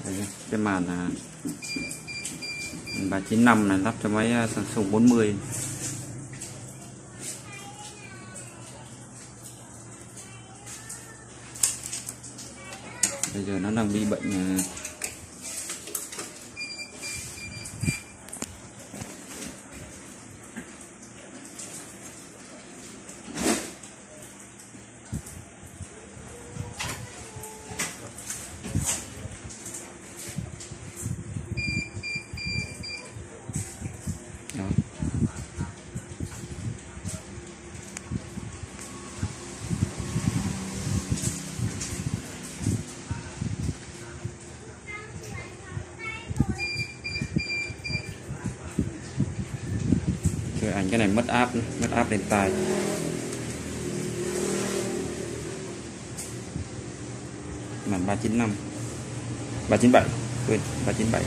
Đấy, cái màn 395 này lắp cho máy Samsung 40. Bây giờ nó đang bị bệnh đó. Ảnh cái này mất áp lên tai. Màn 395 397 quên 397.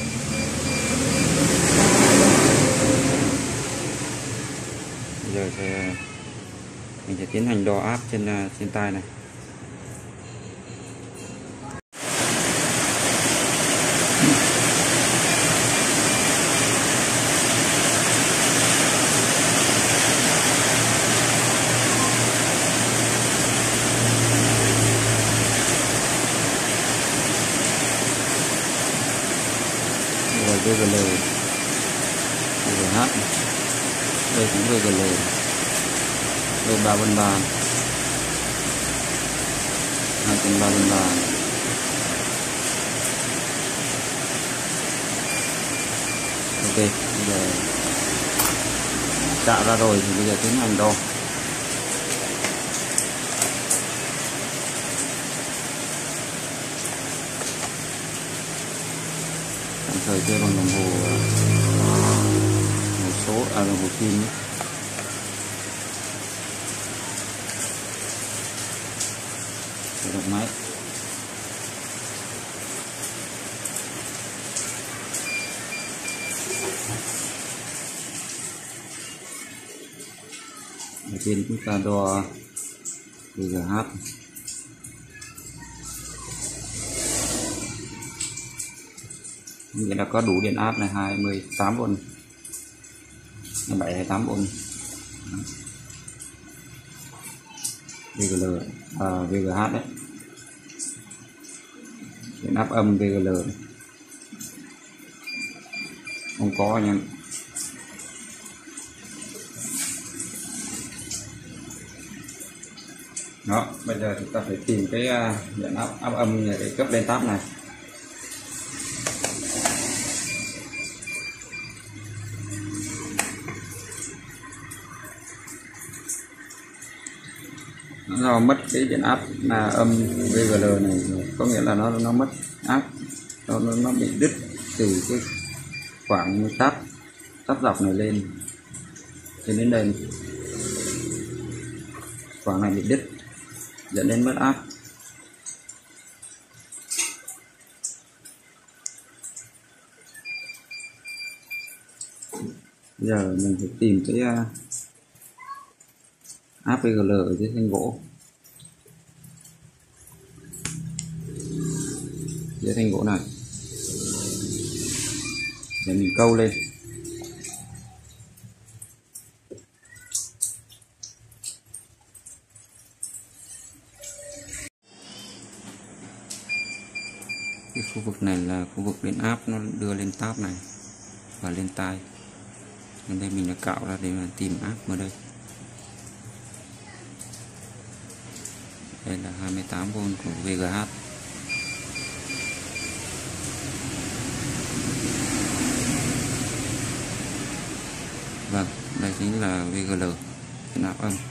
Bây giờ thì mình sẽ tiến hành đo áp trên tai này. VGL, VGH, đây cũng VGL, đây 333, 233. Ok, bây giờ tạo ra rồi thì bây giờ tiến hành đo. Thời kia bằng đồng hồ một số đồng hồ kim ấy. Khởi động máy. Đầu tiên chúng ta đo VGH. Nghĩa là có đủ điện áp này 28V, 27-28V. VGL VGH đấy, điện áp âm VGL đấy. Không có anh em. Đó, bây giờ chúng ta phải tìm cái điện áp âm để cấp lên tab này. Nó mất cái điện áp là âm VGL này, có nghĩa là nó mất áp, nó bị đứt từ cái khoảng táp dọc này lên cho đến đây, khoảng này bị đứt dẫn đến mất áp. Bây giờ mình phải tìm cái áp VGL ở dưới thanh gỗ. Dưới thanh gỗ này để mình câu lên. Cái khu vực này là khu vực điện áp nó đưa lên tab này và lên tai. Nên đây mình đã cạo ra để mà tìm áp ở đây. Đây là 28V của VGH. Vâng, đây chính là VGL, điện áp âm.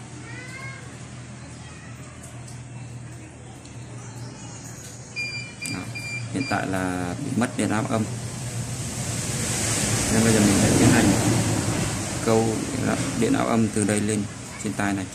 Đó, hiện tại là bị mất điện áp âm. Nên bây giờ mình sẽ tiến hành câu điện áp âm từ đây lên trên tai này.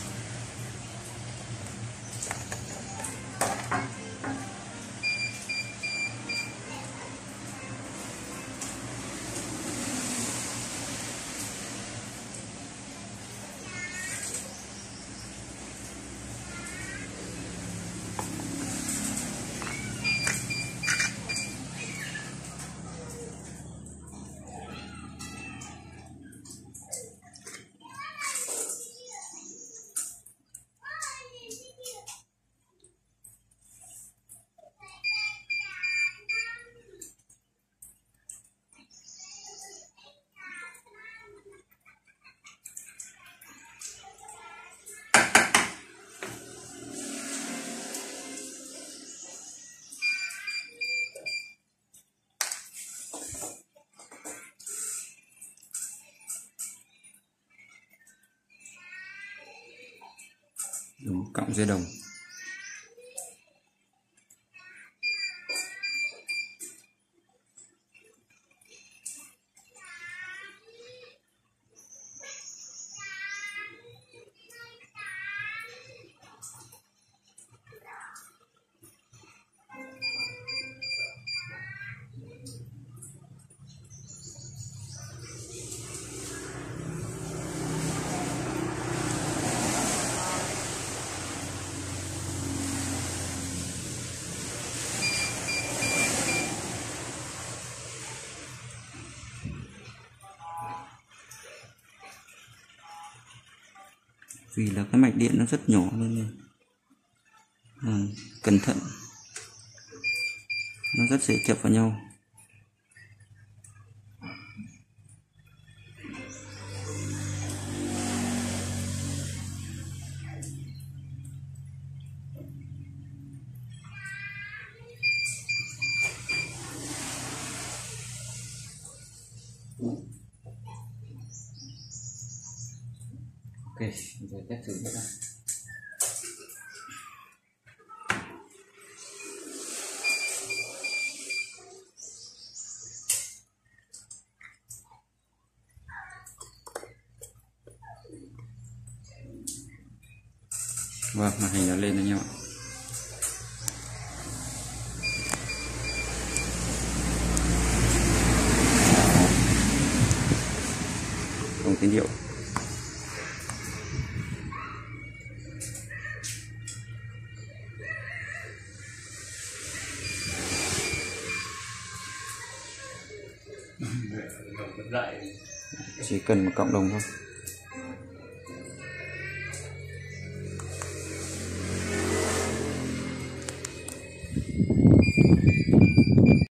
cộng dây đồng. Vì là cái mạch điện nó rất nhỏ nên cẩn thận, nó rất dễ chập vào nhau. Ok, rồi test thử nữa. Vâng, màn hình đã lên rồi nha. Không tín hiệu. Chỉ cần một cộng đồng thôi.